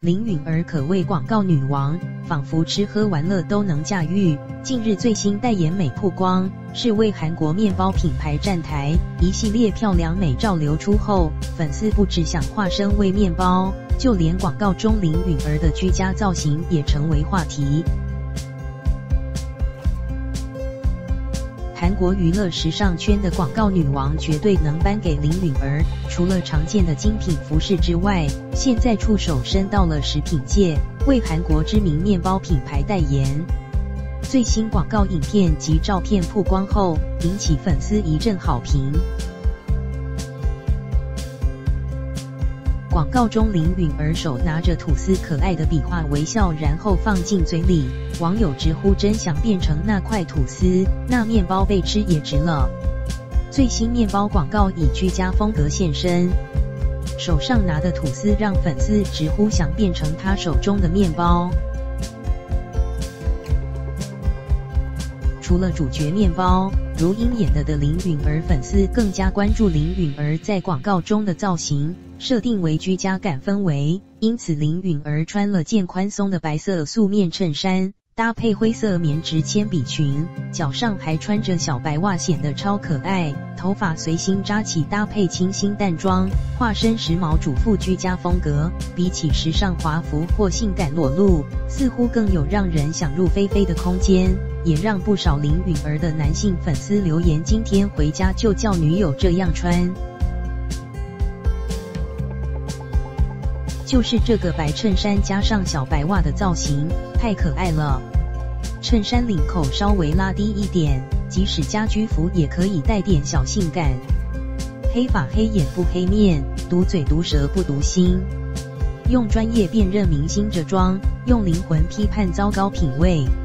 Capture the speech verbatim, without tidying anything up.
林允儿可谓广告女王，仿佛吃喝玩乐都能驾驭。近日最新代言美曝光，是为韩国面包品牌站台，一系列漂亮美照流出后，粉丝不只想化身为面包，就连广告中林允儿的居家造型也成为话题。韩国娱乐时尚圈的广告女王绝对能颁给林允儿，除了常见的精品服饰之外，现在触手伸到了食品界，为韩国知名面包品牌代言。最新广告影片及照片曝光后，引起粉丝一阵好评。广告中林允儿手拿着吐司，可爱的比划微笑，然后放进嘴里，网友直呼真想变成那块吐司，那面包被吃也值了。最新面包广告以居家风格现身，手上拿的吐司让粉丝直呼想变成他手中的面包。除了主角面包，如鹰眼的的林允儿粉丝更加关注林允儿在广告中的造型，设定为居家感氛围，因此林允儿穿了件宽松的白色素面衬衫，搭配灰色棉质铅笔裙，脚上还穿着小白袜，显得超可爱。头发随心扎起，搭配清新淡妆，化身时髦主妇居家风格。比起时尚华服或性感裸露，似乎更有让人想入非非的空间，也让不少林允儿的男性粉丝留言：今天回家就叫女友这样穿。就是这个白衬衫加上小白袜的造型，太可爱了。衬衫领口稍微拉低一点，即使家居服也可以带点小性感。黑发黑眼不黑面，毒嘴毒舌不毒心。用专业辨认明星着装，用灵魂批判糟糕品味。